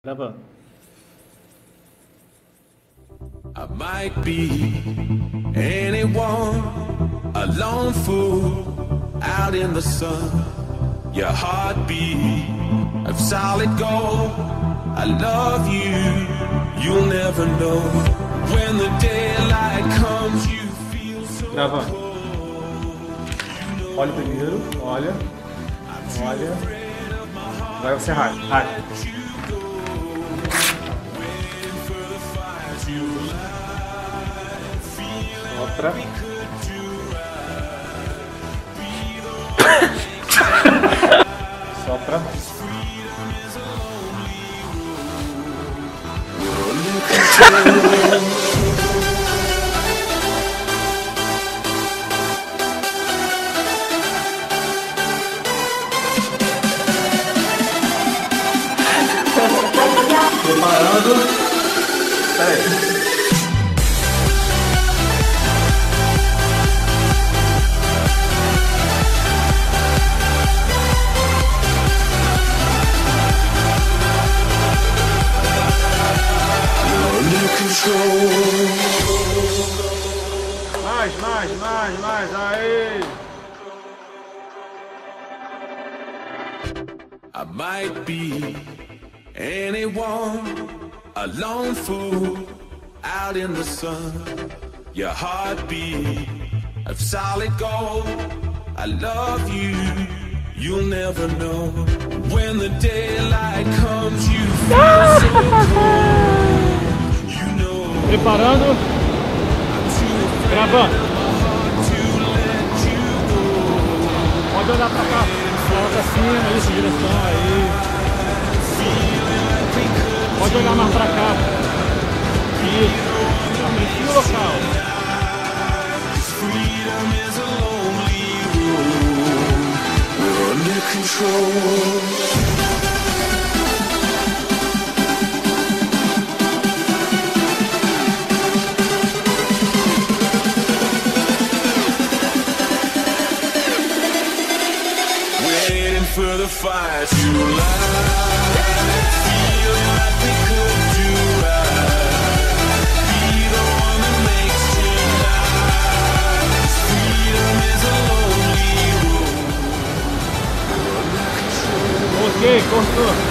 Gravando. I might be anyone, a lone fool out in the sun. Your heartbeat of solid gold. I love you, you'll never know. When the daylight comes, you feel so Gravando. Olha primeiro, olha. Vai ser rápido. Sopra. Sopra. Preparando. Peraí. Mais, aê! I might be anyone, a lone fool out in the sun. Your heartbeat of solid gold. I love you, you'll never know. When the daylight comes, you feel so cold. You know. Preparando. Gravando. Pode olhar pra cá. Olha pra cima, isso, direção aí. Pode olhar mais pra cá. Isso. Aprecia o local. For the fire to light, feeling like we could do right. Be the one that makes tonight. Freedom is a lonely road. Ok, cortou.